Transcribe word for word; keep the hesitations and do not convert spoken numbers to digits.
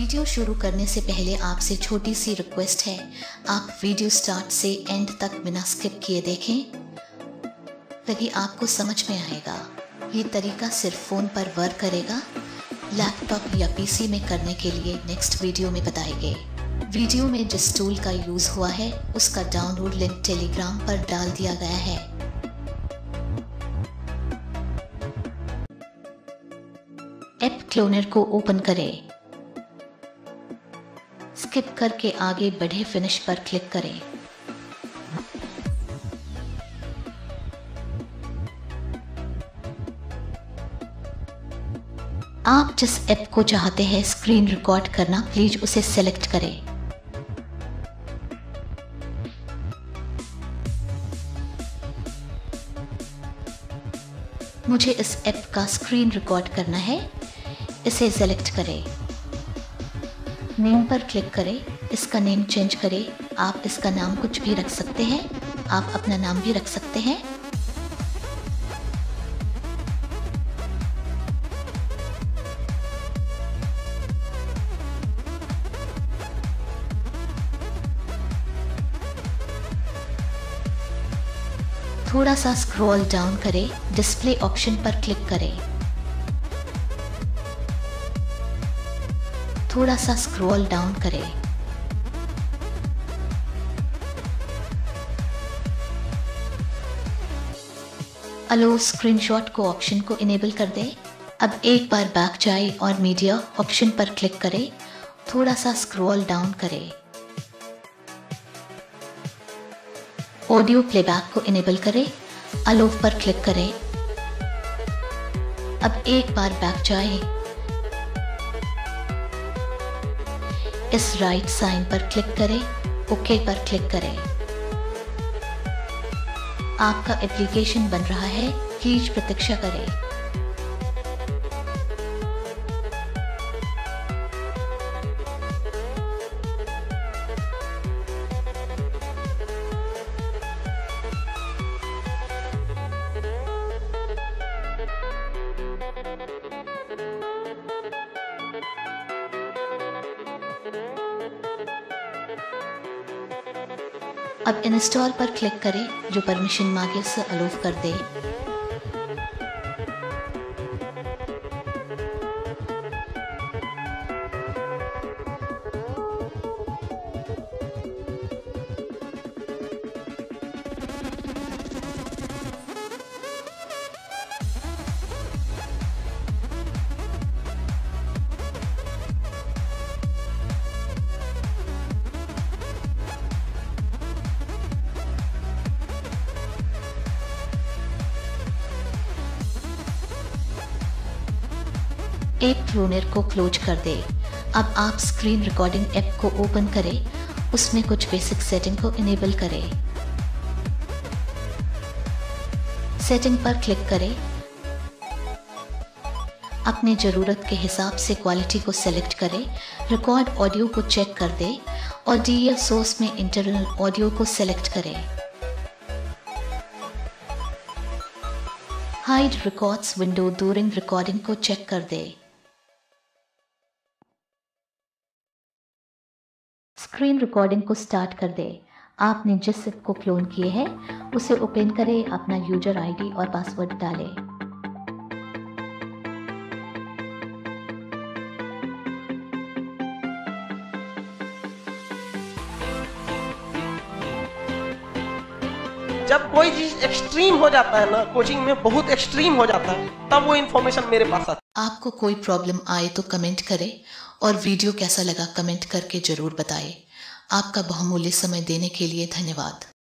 Video शुरू करने से पहले आपसे छोटी सी रिक्वेस्ट है, आप वीडियो स्टार्ट से एंड तक बिना स्किप किए देखें, तभी आपको समझ में आएगा। ये तरीका सिर्फ फ़ोन पर वर्क करेगा, लैपटॉप या पीसी में करने के लिए नेक्स्ट वीडियो में बताएंगे। वीडियो में जिस टूल का यूज़ हुआ है उसका डाउनलोड लिंक टेलीग्राम पर डाल दिया गया है। ऐप क्लोनर को ओपन करें। स्किप करके आगे बढ़े फिनिश पर क्लिक करें। आप जिस ऐप को चाहते हैं स्क्रीन रिकॉर्ड करना, प्लीज उसे सेलेक्ट करें। मुझे इस ऐप का स्क्रीन रिकॉर्ड करना है, इसे सेलेक्ट करें। नेम पर क्लिक करें, इसका नेम चेंज करें। आप इसका नाम कुछ भी रख सकते हैं, आप अपना नाम भी रख सकते हैं। थोड़ा सा स्क्रॉल डाउन करें, डिस्प्ले ऑप्शन पर क्लिक करें। थोड़ा सा स्क्रॉल डाउन करें। अलो स्क्रीनशॉट को ऑप्शन को इनेबल कर दें। अब एक बार बैक जाए और मीडिया ऑप्शन पर क्लिक करें। थोड़ा सा स्क्रॉल डाउन करें। ऑडियो प्लेबैक को इनेबल करें। अलो पर क्लिक करें। अब एक बार बैक जाए। इस राइट साइन पर क्लिक करें, ओके पर क्लिक करें। आपका एप्लीकेशन बन रहा है, प्लीज प्रतीक्षा करें। अब इंस्टॉल पर क्लिक करें, जो परमिशन मांगे उसे अलो कर दें। ऐप क्लोनर को क्लोज कर दें। अब आप स्क्रीन रिकॉर्डिंग ऐप को ओपन करें, उसमें कुछ बेसिक सेटिंग को इनेबल करें। सेटिंग पर क्लिक करें। अपनी ज़रूरत के हिसाब से क्वालिटी को सेलेक्ट करें। रिकॉर्ड ऑडियो को चेक कर दें और डी ए सोर्स में इंटरनल ऑडियो को सेलेक्ट करें। Hide records window during recording को चेक कर दें। स्क्रीन रिकॉर्डिंग को स्टार्ट कर दें। आपने जिस ऐप को क्लोन किए हैं उसे ओपन करें, अपना यूजर आईडी और पासवर्ड डालें। जब कोई चीज एक्सट्रीम हो जाता है ना, कोचिंग में बहुत एक्सट्रीम हो जाता है, तब वो इन्फॉर्मेशन मेरे पास आती है। आपको कोई प्रॉब्लम आए तो कमेंट करें और वीडियो कैसा लगा कमेंट करके जरूर बताएं। आपका बहुमूल्य समय देने के लिए धन्यवाद।